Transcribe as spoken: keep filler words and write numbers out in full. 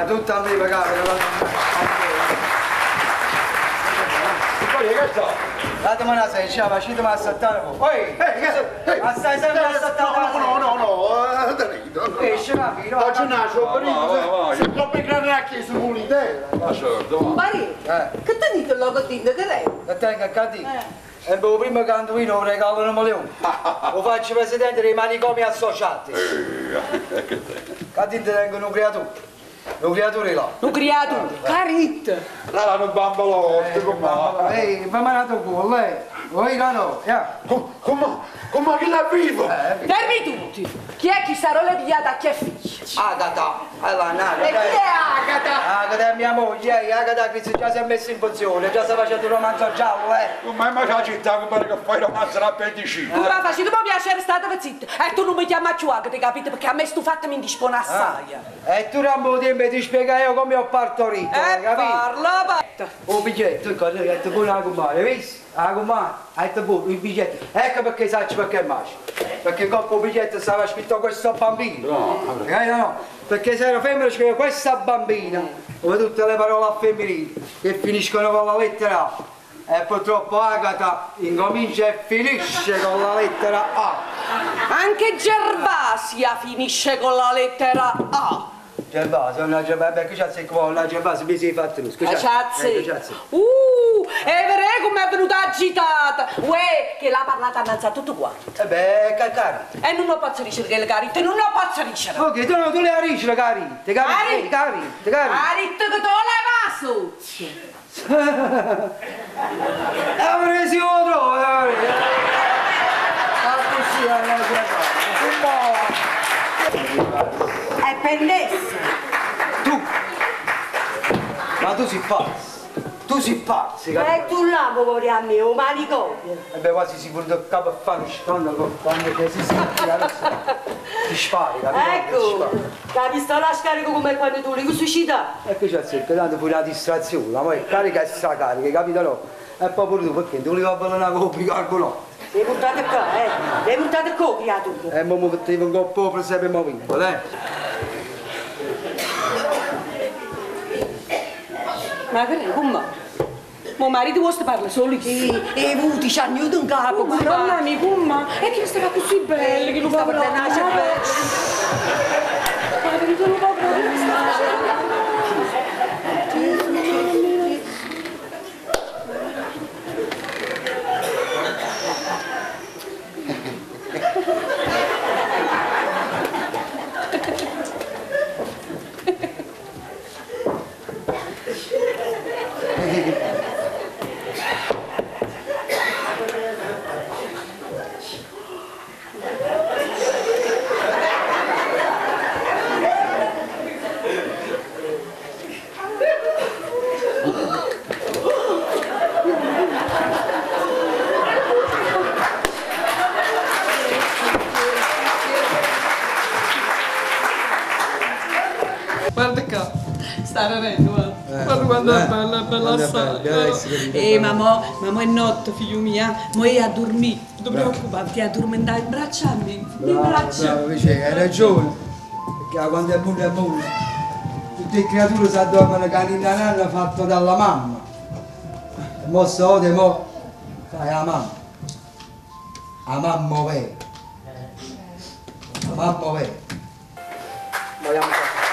tutta a me pagare, la poi che so? datemi una sei, ci facciamo a saltare un po'. Ehi, ma stai sempre a saltare? No, no, no, no, Danilo. Esce la fino. Oggi nasce, periodo, se troppo grande a chiesa pulite. Ma certo, ma... Mari, che ti dite il logo di lei? Che tengo a cadere? E il primo cantuino lo regalo un milione. Lo faccio presidente dei manicomi associati. Eh, che te? Che ti tengono un creatore? Un creatore là. Un creato, carit. Là l'hanno bambalotto, come? Ehi, va manato con lei. Voi no, yeah. Come? Come che la vivo? Fermi tutti. Chi è chi sarà le pigliata a chi è figli? Agata, allora nata. E chi è Agata? Agata è mia moglie, eh. Agata che già si è messa in funzione, già sta facendo un romanzo giallo, eh. Ma è la città che pare che fai romanzo l'appendicite. Tu la facendo un piacere, state zitta. E tu non mi chiami più Agata, capite? Perché a me stu fatto mi indispone assai. E tu Rambo tempo ti spiega io come ho partorito, E capito? parla, patta. Un biglietto, ecco, hai detto buono la compare, visto? La compare, hai detto buono, il biglietto. Ecco perché sai perché mai. Perché in coppa il biglietto stava scritto questo bambino. No, Eh, no, no. Perché se era femmina scrive questa bambina, come tutte le parole a femminile, che finiscono con la lettera A. E purtroppo Agata incomincia e finisce con la lettera A. Anche Gervasia finisce con la lettera A. Gervasio, una Gervasio, perché c'è se qua, una Gervasio mi si è fatto lui, scusa. Cazzi. Uh, è vero come è venuta agitata. Uè, che l'ha parlata innanzi a tutto quanto. E beh, cari. E non lo posso dicere che le carite, non lo posso dicere. Ok, tu, tu le arici le carite, carite, carite, carite. Carite che tu le vaso. E avrei si lo trovo, e avrei. È bellissimo. Tu, ma tu si pazzo, tu si pazzo, E tu là, poveri a me, o manicomio. E beh, quasi sicuro che capo a fare quando quando si sente la rossa, ti spari, capito? Ecco, capisco la scarico come quando tu li suicida. E che c'è sempre, tanto pure la distrazione, ma poi carica e stracarica, capito no? E poi pure tu, perché tu li va a bere una copia, calcolo. Le portate qua, eh, le portate qua, creatura. E mo mi ti vengo un po' per sempre mo vinco, eh? Ma che come? Mio marito vuole parlare solo Sì, e i vuti ci hanno aiutato in capo. Mamma mia, come? E che stava così bello, che lo fa Stava proprio. tenace bello. Ma perché lo fa proprio? Guarda qua, sta ridendo, guarda. Eh, Guarda quando è eh, bella, è bella quando è assai. bella, deve essere Eh, ma mo, ma mo è notte, figlio mio, mo è a dormire. Non ti preoccupare, ti addormentare in braccio a me. In braccio. Bravo, invece hai ragione, perché quando è mondo è mondo, tutte le creature si addormentano che hanno nanna fatto dalla mamma. E mo so te mo, fai la mamma. La mamma vera. La mamma vera. Vogliamo fare.